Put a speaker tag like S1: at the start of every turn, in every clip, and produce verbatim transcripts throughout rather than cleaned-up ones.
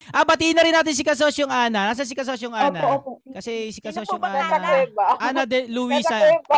S1: Ah, batiin na rin natin si Kasosyong Ana. Nasaan si Kasosyong Ana?
S2: Opo, opo.
S1: Kasi si
S3: Sino po
S1: Kasosyong
S3: ba
S1: Ana,
S2: Nasa-Cueva.
S1: Ana de Luisa,
S2: Nasa-Cueva.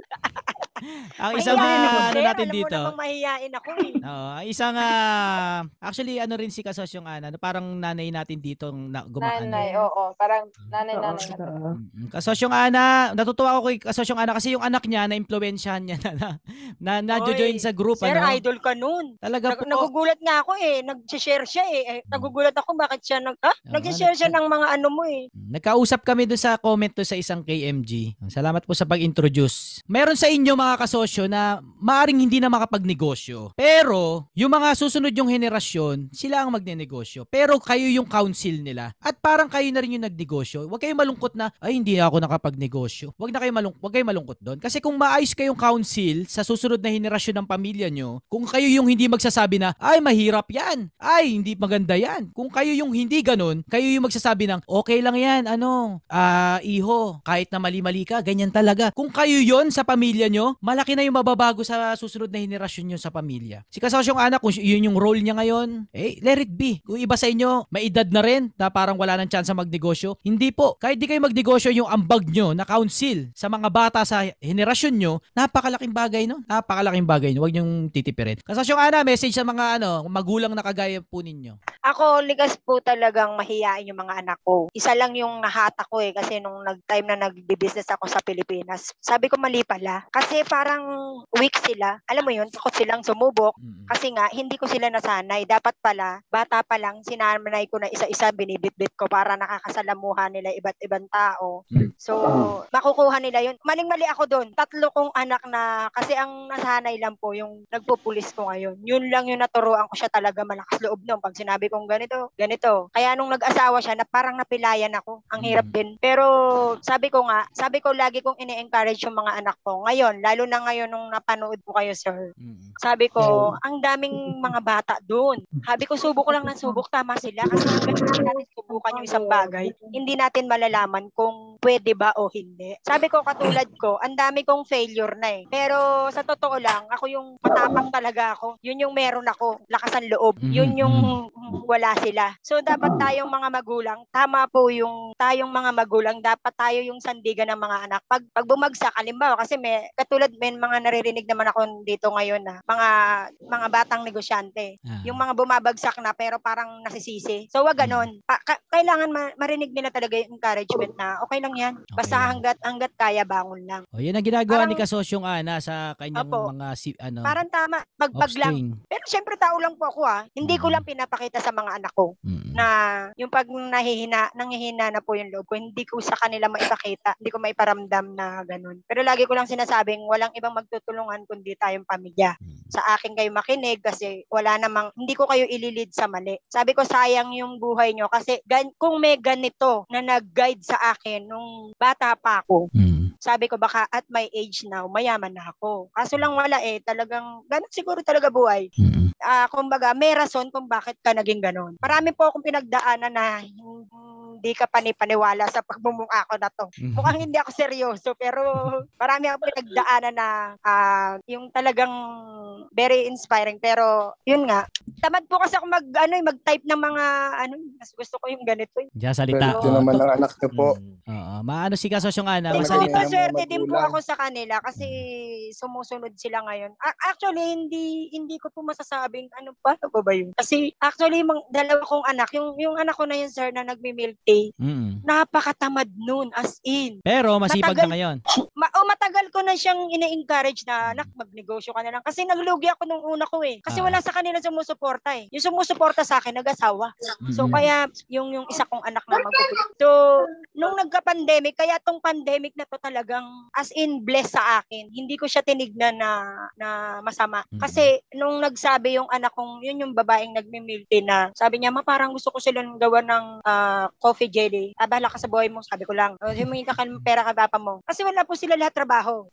S1: ang isang
S3: Mahihain ako,
S1: ah, ano
S3: sir.
S1: natin
S3: Alam mo
S1: dito.
S3: namang mahihain ako eh.
S1: Oo, ang isang ah, actually ano rin si Kasosyong Ana, parang nanay natin dito na gumaan.
S2: Nanay, oo. Parang
S4: Oo,
S2: nanay-nanay na.
S4: totoo.
S1: Mm, Kasosyong Ana, natutuwa ako kay Kasosyong Ana kasi yung anak niya na-impluwensyahan niya na na, na, na-join
S3: Oy,
S1: sa group
S3: Sir,
S1: ano.
S3: idol ka nun.
S1: Talaga
S3: Nag-
S1: po.
S3: nagugulat nga ako eh. Nag-share siya eh. eh. Nagugulat ako bakit siya nag... Ha?
S1: Oo,
S3: Nag-share siya
S1: nag-
S3: ng mga ano mo eh.
S1: Nagkausap kami doon sa comment to sa isang K M G. Salamat po sa pag-introduce. Meron sa inyo mga kasosyo na maaring hindi na makapagnegosyo. Pero yung mga susunod yung henerasyon, sila ang magnenegosyo. Pero kayo yung council nila. At parang kayo na rin yung nagnegosyo. Huwag kayong malungkot na, ay hindi ako nakapagnegosyo. Huwag na kayo malung huwag kayong malungkot doon. Kasi kung maayos kayong council sa susunod na henerasyon ng pamilya nyo, kung kayo yung hindi magsasabi na, ay mahirap yan. Ay hindi maganda yan. Kung kayo yung hindi ganun, kayo yung magsasabi ng, okay lang yan, ano, ah, iho, kahit na mali-mali ka, ganyan talaga. Kung kayo yon sa pamilya nyo, malaki na yung mababago sa susunod na henerasyon nyo sa pamilya. Si Kasosyong Anak, kung yun yung role niya ngayon, eh, let it be. Kung iba sa inyo, may edad na rin na parang wala nang chance magnegosyo, hindi po. Kahit di kayo magnegosyo, yung ambag nyo na council sa mga bata sa henerasyon nyo, napakalaking bagay, no? Napakalaking bagay, no? Huwag nyong titipirin. Kasosyong Ana, message sa mga ano, magulang na kagaya po ninyo.
S3: Ako, likas po talagang mahihain yung mga anak ko. Isa lang yung nahata ko eh, kasi nung nag-time na nag-business ako sa Pilipinas, sabi ko mali pala. Kasi parang weak sila. Alam mo yun, takot silang sumubok.
S1: Mm.
S3: Kasi nga, hindi ko sila nasanay. Dapat pala, bata pa lang, sinanay ko na isa-isa, binibit-bit ko para nakakasalamuhan nila iba't ibang tao.
S1: Mm.
S3: So, makukuha nila yun. Maling-mali ako doon. Tatlo kong anak na, kasi ang nasanay lang po, yung nagpupulis ko ngayon. Yun lang yung naturuan ko siya talaga malakas loob noon. Pag sinabi kong ganito, ganito. Kaya nung nag-asawa siya, na parang napilayan ako. Ang hirap
S1: Mm.
S3: din. Pero, sabi ko nga, sabi ko lagi kong ini-encourage yung mga anak ko. Ngayon, lalo na ngayon nung napanood ko kayo, sir.
S1: Mm.
S3: Sabi ko, ang daming mga bata doon. Sabi ko, subok ko lang ng subok, tama sila. Kasi hanggang hindi natin subukan yung isang bagay, hindi natin malalaman kung pwede ba o hindi. Sabi ko, katulad ko, ang dami kong failure na eh. Pero sa totoo lang, ako yung matapang talaga ako. Yun yung meron ako, lakas ng loob.
S1: Mhm,
S3: Yun yung
S1: mhm.
S3: wala sila. So dapat tayong mga magulang, tama po yung tayong mga magulang, dapat tayo yung sandigan ng mga anak. Pag, pag bumagsak, halimbawa, kasi may, katulad may mga naririnig naman ako dito ngayon na mga mga batang negosyante.
S1: Ah.
S3: Yung mga bumabagsak na pero parang nasisisi. So wag ganon. Pa- ka- kailangan ma- marinig nila talaga yung encouragement na okay lang yan. Basta
S1: lang.
S3: hanggat hanggat kaya bangon lang.
S1: O, yun ang ginagawa ni
S3: Parang-
S1: Kasosyong Ana sa kanyang
S3: Apo.
S1: mga si, ano,
S3: Parang tama, pagpag lang.
S1: offspring.
S3: Pero syempre tao lang po ako ah. Hindi ko
S1: Mm.
S3: lang pinapakita sa mga anak ko
S1: Mm.
S3: na yung pag nahihina, nanghihina na po yung loob ko, hindi ko sa kanila maipakita, hindi ko maiparamdam na ganun. Pero lagi ko lang sinasabing walang ibang magtutulungan kundi tayong pamilya.
S1: Mm.
S3: Sa akin kayo makinig kasi wala namang, hindi ko kayo ililid sa mali. Sabi ko sayang yung buhay nyo kasi gan, kung may ganito na nag-guide sa akin nung bata pa ako,
S1: Mm.
S3: sabi ko baka at my age now, mayaman na ako. Kaso lang wala eh, talagang ganun siguro talaga buhay.
S1: Mm.
S3: Ah, kumbaga, may rason kung bakit ka naging ganun. Marami po akong pinagdaanan na hindi ka panipaniwala sa pagmumukha ko na to.
S1: Mm.
S3: Mukhang hindi ako seryoso, pero marami akong pinagdaanan na ah, yung talagang very inspiring. Pero, yun nga, tamad po kasi ako mag, ano, eh, mag-type ng mga, ano, mas gusto ko yung ganito. eh.
S1: Diyan salita.
S4: Swerte naman ng anak niyo po.
S1: Mm. Oo. Maano si Kasosyong Ana,
S3: Hindi
S4: Masalita.
S3: ko
S1: masalita.
S3: paswerte din po
S4: Magulang.
S3: ako sa kanila kasi sumusunod sila ngayon. A- actually, hindi hindi ko po masasabing ano pa, ano ba ba yun? Kasi actually, mang, dalawa kong anak, yung, yung anak ko na yun, sir, na nagmi-milk tea,
S1: Mm.
S3: napakatamad nun, as in.
S1: Pero masipag
S3: Matagal-
S1: na ngayon.
S3: Ma- o matagal ko na siyang ine-encourage na, anak, magnegosyo ka na lang. Kasi naglugi ako nung una ko eh. Kasi
S1: Ah.
S3: wala sa kanila sumusuporta eh. Yung sumusuporta sa akin, nag-asawa. So,
S1: Mm.
S3: kaya yung yung isa kong anak na magpupulis. So, nung nagka-pandemic, kaya tong pandemic na to talagang as in bless sa akin. Hindi ko siya tinignan na na masama.
S1: Mm.
S3: Kasi nung nagsabi yung anak kong, yun yung babaeng nagmi-milk tea na, sabi niya, ma, parang gusto ko silang gawa ng ah, coffee jelly. Ah, bahala ka sa buhay mo, sabi ko lang. O, humingi ka ka ng pera ka papa mo. Kasi wala po sila lahat trabaho.
S1: Mm.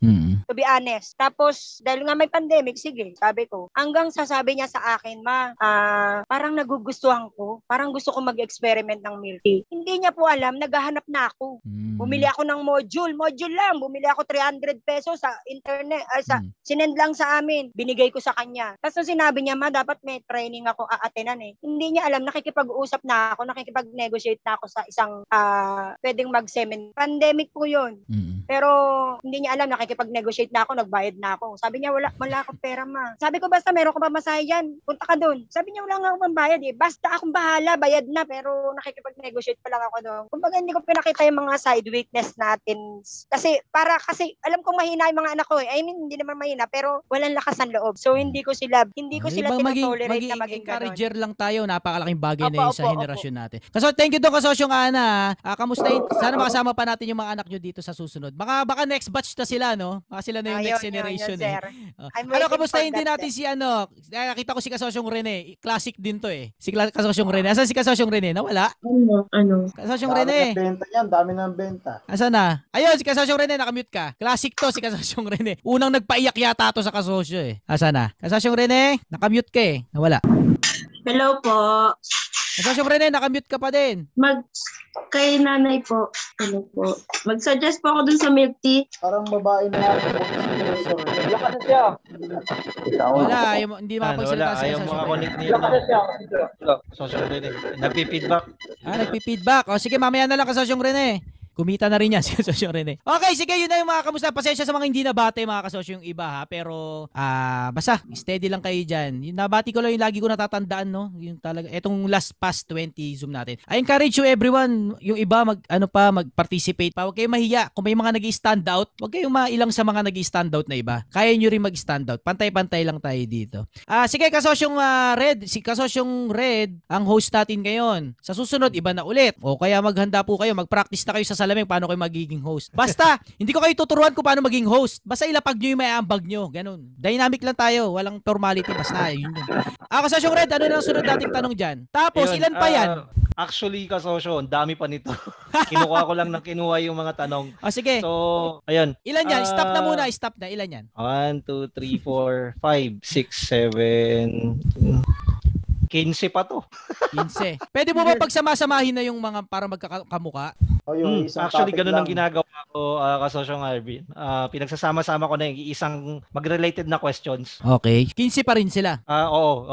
S3: to be honest. Tapos, dahil nga may pandemic, sige, sabi ko. Hanggang sasabi niya sa akin, ma, ah, parang nagugustuhan ko. Parang gusto ko mag-experiment ng milk tea. Hindi niya po alam, naghahanap na ako.
S1: Mm.
S3: Bumili ako ng module. Module lang. Bumili ako three hundred pesos sa internet. Ay, sa,
S1: Mm.
S3: sinend lang sa amin. Binigay ko sa kanya. Tapos nung sinabi niya, ma, dapat may training ako aatenan eh. Hindi niya alam, nakikipag-usap na ako, nakikipag-negotiate na ako sa isang ah, pwedeng mag-seminar. Pandemic po yun.
S1: Mm.
S3: Pero hindi niya alam, nakikipag-negotiate na ako, nagbayad na ako. Sabi niya, wala, wala akong pera, ma. Sabi ko, basta meron ka ba masahe dyan? Punta ka doon. Sabi niya, wala nga akong bayad eh. Basta akong bahala, bayad na, pero nakikipag-negotiate pa lang ako doon. Kumbaga, hindi ko pinakita yung mga side weakness natin. Kasi, para, kasi, alam kong mahina yung mga anak ko eh. I mean, hindi naman mahina, pero walang lakas ng loob. So, hindi ko sila, hindi ko sila
S1: Iba maging,
S3: tinotolerate
S1: maging
S3: na maging ganon.
S1: encourager lang tayo. Napakalaking bagay na
S3: Opo,
S1: yun sa
S3: opo,
S1: henerasyon natin. Kaso, thank you doon, kasosyong Ana. Ah, kamusta yun? Sana makasama pa natin yung mga anak nyo dito sa susunod. Baka, baka next batch na sila, no? Baka sila na yung
S3: Ayun,
S1: next
S3: yun,
S1: generation
S3: yun,
S1: eh.
S3: sir.
S1: Oh.
S3: I'm
S1: Ano,
S3: waiting
S1: kamustahin
S3: for
S1: din
S3: that,
S1: natin si ano? Nakita ko si kasosyong Rene. Classic din to eh. Si Kla- kasosyong Rene. Asan si kasosyong Rene? Nawala?
S2: Ano? Ano?
S1: Kasosyong
S4: Dami
S1: Rene.
S4: ng benta yan, dami ng benta.
S1: Asan na? Ayun, si kasosyong Rene. Nakamute ka. Classic to si kasosyong Rene. Unang nagpaiyak yata to sa kasosyo eh. Asan na? Kasosyong Rene. Nakamute ka eh. Nawala.
S2: Hello po.
S1: Kasosyong Rene. Nakamute ka pa din.
S2: Mag kay nanay po. Ano po? Mag-suggest po ako dun sa milk tea.
S4: Parang babae na yan.
S5: Lakas na siya.
S1: Wala. Ayaw, mo- hindi
S6: Ano,
S1: makapagsalita
S6: wala,
S1: si
S6: ayaw
S1: kasosyong Rene.
S6: makakonect niya.
S5: Lakas na siya.
S6: Social media. Nagpi-feedback.
S1: Ah, nagpi-feedback. O sige, mamaya na lang kasosyong Rene. Kumita na rin yan si kasosyong Rene. Okay, sige, yun na yung mga kamusta. Pasensya sa mga hindi nabate mga kasosyo yung iba ha. Pero, ah, basta, steady lang kayo dyan. Yung nabati ko lang yung lagi ko natatandaan, no? Yung talaga, etong last past twenty Zoom natin. I encourage you everyone, yung iba mag, ano pa, mag-participate pa. Huwag kayong mahiya. Kung may mga nag-stand out, huwag kayong mailang sa mga nag-stand out na iba. Kaya nyo rin mag-stand out. Pantay-pantay lang tayo dito. Ah, sige, kasosyong ah, Red, si kasosyong Red, ang host natin ngayon. Sa susunod, iba na ulit. O kaya maghanda po kayo, mag-practice na kayo sa salamin paano kayo magiging host. Basta, hindi ko kayo tuturuan kung paano maging host. Basta ilapag nyo yung may ambag nyo. Ganun. Dynamic lang tayo. Walang formality. Basta, yun yun. Ah, kasosyong Red, ano na ang sunod nating tanong dyan? Tapos,
S6: Ayun,
S1: ilan pa yan?
S6: ah, actually, kasosyo, ang dami pa nito. Kinukuha ko lang ng kinuha yung mga tanong.
S1: O sige,
S6: So, ayun.
S1: ilan yan?
S6: ah,
S1: Stop na muna. Stop na. Ilan yan?
S6: one, two, three, four, five, six, seven, quince pa to.
S1: quince. Pwede mo ba pagsamasamahin na yung mga para magkakamuka?
S4: O yung
S6: Hmm,
S4: isang
S6: actually,
S4: topic
S6: ganun ang
S4: lang.
S6: ginagawa ko, uh, kasosyong Arvin. Ah, pinagsasama-sama ko na yung isang mag-related na questions.
S1: Okay. quince pa rin sila.
S6: Ah, oo.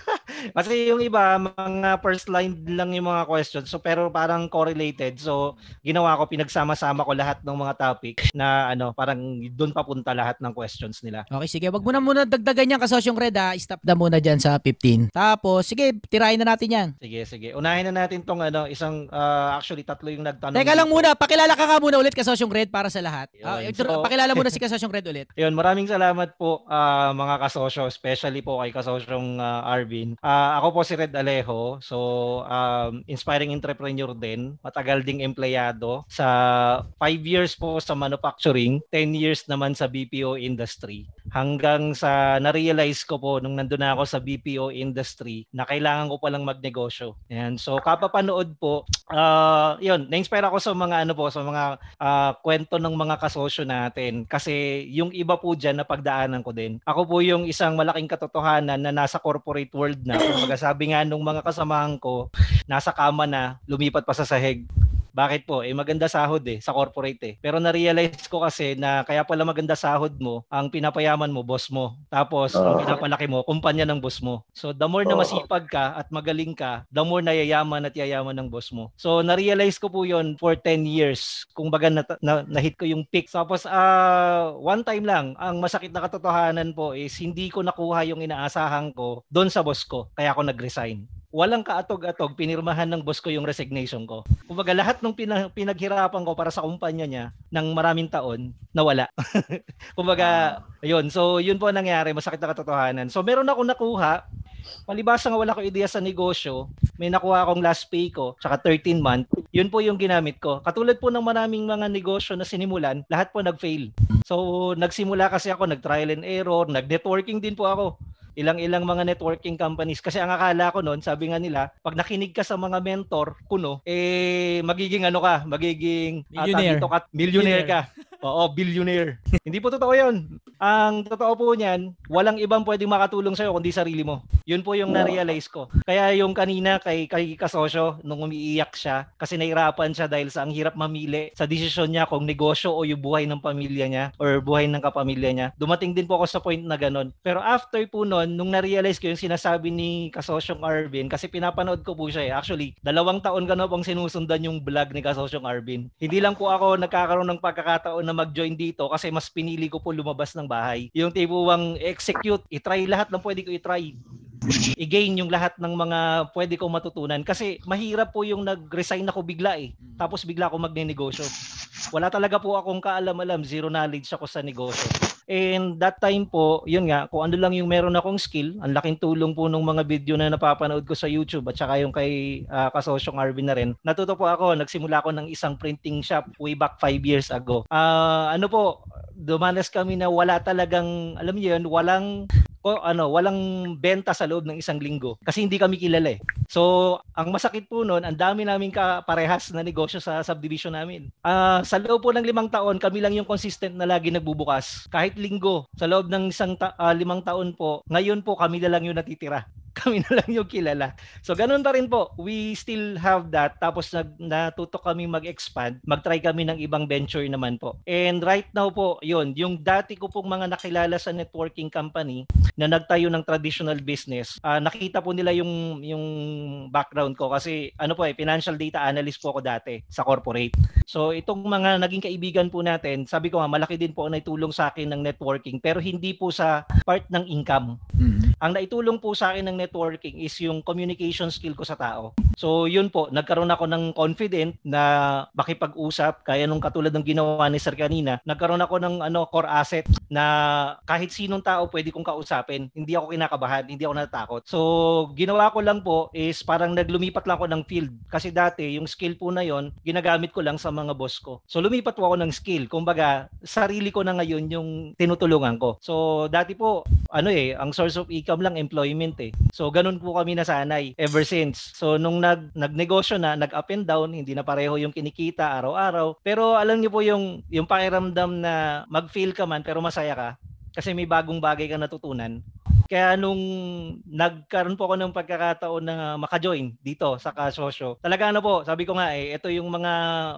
S6: Kasi yung iba, mga first line lang yung mga questions. So, pero parang correlated. So, ginawa ko, pinagsama-sama ko lahat ng mga topic na ano, parang doon papunta lahat ng questions nila.
S1: Okay, sige. Wag mo na muna dagdagan yan kasosyong Red ha. Stop na muna dyan sa fifteen. Tapos, sige, tirahin na natin yan.
S6: Sige, sige. Unahin na natin tong ano, isang, ah, actually, tatlo yung nagtanong.
S1: Teka lang
S6: dito.
S1: muna, pakilala ka nga muna ulit kasosyong Red para sa lahat.
S6: Yun.
S1: Ah,
S6: So-
S1: pakilala muna si kasosyong Red ulit.
S6: Ayun, maraming salamat po ah, mga kasosyo, especially po kay kasosyong ah, Arvin. Ah, ako po si Red Alejo. So, um, inspiring entrepreneur din. Matagal ding empleyado. Sa five years po sa manufacturing, ten years naman sa B P O industry. Hanggang sa na-realize ko po nung nandun na ako sa B P O industry na kailangan ko palang magnegosyo. Ayan. So, kapapanood po, ah, yun, na-inspire ako sa mga ano po, sa mga ah, kwento ng mga kasosyo natin. Kasi yung iba po dyan na pagdaanan ko din. Ako po yung isang malaking katotohanan na nasa corporate world na. Kumbaga sabi nga nung mga kasamahan ko, nasa kama na, lumipat pa sa sahig. Bakit po? Eh maganda sahod eh sa corporate eh. Pero na-realize ko kasi na kaya pala maganda sahod mo, ang pinapayaman mo boss mo. Tapos ang pinapalaki mo kumpanya ng boss mo. So the more na masipag ka at magaling ka, the more na yayaman at yayaman ng boss mo. So na-realize ko po 'yon for ten years. Kung baga na, na, na-hit ko yung peak. Tapos uh, one time lang, ang masakit na katotohanan po is hindi ko nakuha yung inaasahan ko doon sa boss ko. Kaya ako nag-resign. Walang kaatog-atog, pinirmahan ng boss ko yung resignation ko. Kumbaga lahat ng pinag- pinaghirapan ko para sa kumpanya niya ng maraming taon, nawala. Kumbaga, ayun. So, yun po ang nangyari. Masakit na katotohanan. So, meron ako nakuha. Palibasa nga wala ko ideya sa negosyo, may nakuha akong last pay ko, tsaka thirteen month. Yun po yung ginamit ko. Katulad po ng maraming mga negosyo na sinimulan, lahat po nag-fail. So, nagsimula kasi ako, nag-trial and error, nag-networking din po ako. Ilang-ilang mga networking companies. Kasi ang akala ko noon, sabi nga nila, pag nakinig ka sa mga mentor kuno, eh magiging ano ka, magiging ah,
S1: Millionaire.
S6: tawag dito ka, millionaire ka. Oo, billionaire. Hindi po totoo yun. Ang totoo po niyan, walang ibang pwedeng makatulong sa'yo kundi sarili mo. Yun po yung na-realize ko. Kaya yung kanina kay, kay kasosyo, nung umiiyak siya, kasi nahirapan siya dahil sa ang hirap mamili sa desisyon niya kung negosyo o yung buhay ng pamilya niya or buhay ng kapamilya niya. Dumating din po ako sa point na ganun. Pero after po nun, nung na-realize ko yung sinasabi ni kasosyong Arvin, kasi pinapanood ko po siya eh. Actually, dalawang taon ka na pong sinusundan yung vlog ni kasosyong Arvin. Hindi lang po ako nagkakaroon ng pagkakataon na mag-join dito kasi mas pinili ko po lumabas ng bahay. Yung tipo bang execute, i-try lahat ng pwede ko i-try. I-gain yung lahat ng mga pwede kong matutunan kasi mahirap po yung nag-resign ako bigla eh. Tapos bigla ako magne-negosyo. Wala talaga po akong kaalam-alam, zero knowledge ako sa negosyo. And that time po, yun nga, kung ano lang yung meron akong skill, ang laking tulong po ng mga video na napapanood ko sa YouTube at saka yung kay uh, kasosyong Arvin na rin. Natuto po ako, nagsimula ako ng isang printing shop way back five years ago. Uh, ano po, dumanas kami na wala talagang, alam niyo yun, walang o ano, walang benta sa loob ng isang linggo kasi hindi kami kilala eh. So, ang masakit po noon, ang dami naming kaparehas na negosyo sa subdivision namin. Uh, sa loob po ng limang taon, kami lang yung consistent na lagi nagbubukas. Kahit linggo, sa loob ng isang ta- uh, limang taon po, ngayon po kami na lang yung natitira. Kami na lang yung kilala. So, ganun pa rin po. We still have that. Tapos, nag, natuto kami mag-expand. Mag-try kami ng ibang venture naman po. And right now po, yun, yung dati ko pong mga nakilala sa networking company na nagtayo ng traditional business, uh, nakita po nila yung, yung background ko kasi ano po eh, financial data analyst po ako dati sa corporate. So, itong mga naging kaibigan po natin, sabi ko nga, malaki din po ang naitulong sa akin ng networking pero hindi po sa part ng income. Mm-hmm. Ang naitulong po sa akin ng networking is yung communication skill ko sa tao. So yun po, nagkaroon ako ng confident na makipag-usap, kaya nung katulad ng ginawa ni Sir kanina, nagkaroon ako ng ano core asset na kahit sinong tao pwede kong kausapin. Hindi ako kinakabahan, hindi ako natatakot. So ginawa ko lang po is parang naglumipat lang ako ng field. Kasi dati yung skill po na yon ginagamit ko lang sa mga boss ko. So lumipat po ako ng skill. Kumbaga, sarili ko na ngayon yung tinutulungan ko. So dati po, ano eh, ang source of income lang employment eh. So ganun po kami nasanay ever since. So nung nag nagnegosyo na, nag-up and down, hindi na pareho yung kinikita araw-araw. Pero alam niyo po yung yung pakiramdam na mag-feel ka man pero masaya ka kasi may bagong bagay kang natutunan. Kaya nung nagkaroon po ako ng pagkakataon na maka-join dito sa Kasosyo, talaga ano po, sabi ko nga eh, ito yung mga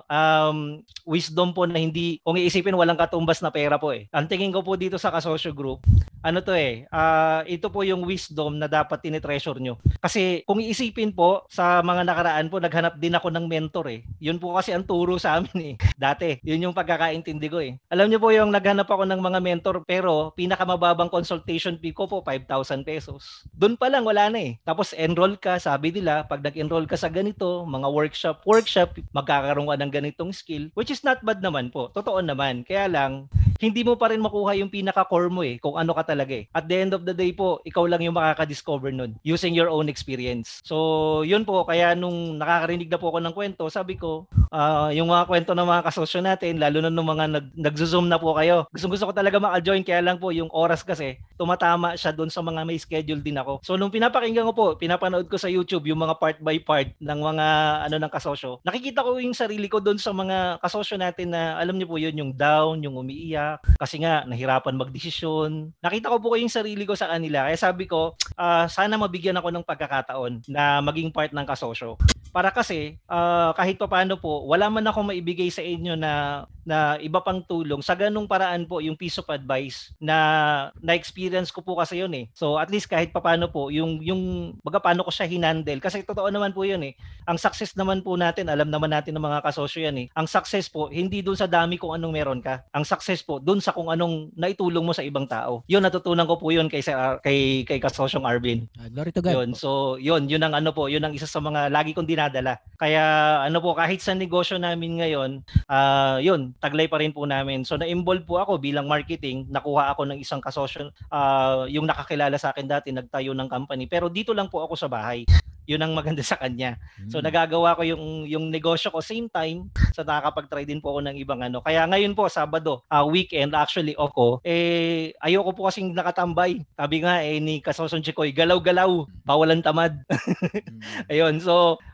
S6: um, wisdom po na hindi, kung iisipin, walang katumbas na pera po eh. Ang tingin ko po dito sa Kasosyo Group, ano to eh, uh, ito po yung wisdom na dapat tinitreasure nyo. Kasi kung iisipin po, sa mga nakaraan po, naghanap din ako ng mentor eh. Yun po kasi ang turo sa amin eh. Dati, yun yung pagkakaintindi ko eh. Alam nyo po yung naghanap ako ng mga mentor, pero pinakamababang consultation fee ko po, five thousand pesos. Doon pa lang, wala na eh. Tapos enroll ka, sabi nila, pag nag-enroll ka sa ganito, mga workshop, workshop, magkakaroon ka ng ganitong skill, which is not bad naman po. Totoo naman. Kaya lang, hindi mo pa rin makuha yung pinaka-core mo eh, kung ano ka talaga eh. At the end of the day po, ikaw lang yung makaka-discover nun, using your own experience. So, yun po, kaya nung nakakarinig na po ako ng kwento, sabi ko, uh, yung mga kwento ng mga kasosyo natin, lalo na nung mga nag, nag-zoom na po kayo, gusto-gusto ko talaga maka-join, kaya lang po, yung oras kasi, tumatama siya doon sa mga may schedule din ako. So, nung pinapakinggan ko po, pinapanood ko sa YouTube yung mga part by part ng mga ano ng kasosyo, nakikita ko yung sarili ko doon sa mga kasosyo natin na, alam niyo po yun, yung down, yung umiiyak, kasi nga nahirapan magdesisyon. Nakita ko po yung sarili ko sa kanila. Kaya sabi ko, uh, sana mabigyan ako ng pagkakataon na maging part ng kasosyo. Para kasi uh, kahit pa paano po, wala man ako maibigay sa inyo na na iba pang tulong. Sa ganung paraan po yung piece of advice na na-experience ko po kasi yun eh. So at least kahit pa paano po yung yung baga paano ko siya hinandle kasi totoo naman po yun eh. Ang success naman po natin, alam naman natin ng mga kasosyo yan eh. Ang success po hindi doon sa dami kung anong meron ka. Ang success po doon sa kung anong naitulong mo sa ibang tao. Yun natutunan ko po yun kay kay kay kasosyong Arvin.
S1: Uh, glory to God.
S6: Yun. So yun, yun ang ano po, yun ang isa sa mga lagi kong dinadala. Kaya ano po kahit sa negosyo namin ngayon, uh, yun taglay pa rin po namin. So na-involve po ako bilang marketing, nakuha ako ng isang kasosyo, uh, yung nakakilala sa akin dati, nagtayo ng company. Pero dito lang po ako sa bahay. Yun ang maganda sa kanya. So nagagawa ko yung yung negosyo ko same time sa so, nakakapag-try din po ako ng ibang ano. Kaya ngayon po Sabado, uh, weekend actually ako, eh ayoko po kasing nakatambay. Sabi nga eh ni Kasosyo Chikoy, galaw-galaw, bawalan tamad. Ayun. So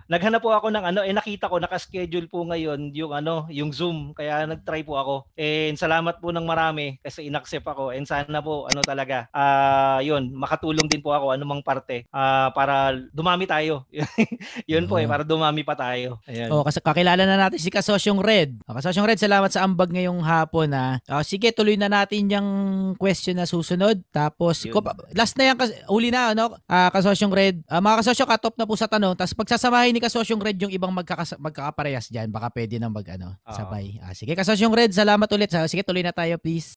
S6: naghanap po ako ng ano, eh nakita ko naka-schedule po ngayon yung ano, yung Zoom. Kaya nag-try po ako. And salamat po ng marami kasi inaccept ako. And sana po ano talaga, ah yun, makatulong din po ako anumang parte ah para dumami tayo. Yun po eh,
S1: Oo.
S6: para dumami pa tayo. Ayan.
S1: Oh, kasi kakilala na natin si Kasosyong Red. Oh, Kasosyong Red, salamat sa ambag ngayong hapon ha. Oh, sige, tuloy na natin yung question na susunod. Tapos,
S6: Yun.
S1: ko, last na yan, kas- uli na, ano? Ah, Kasosyong Red. Ah, mga kasosyo, katop na po sa tanong. Tapos pagsasamahin ni Kasosyong Red yung ibang magkakas- magkakaparehas dyan, baka pwede na mag, ano,
S6: Oo.
S1: sabay. Ah, sige, Kasosyong Red, salamat ulit. Sa- Sige, tuloy na tayo, please.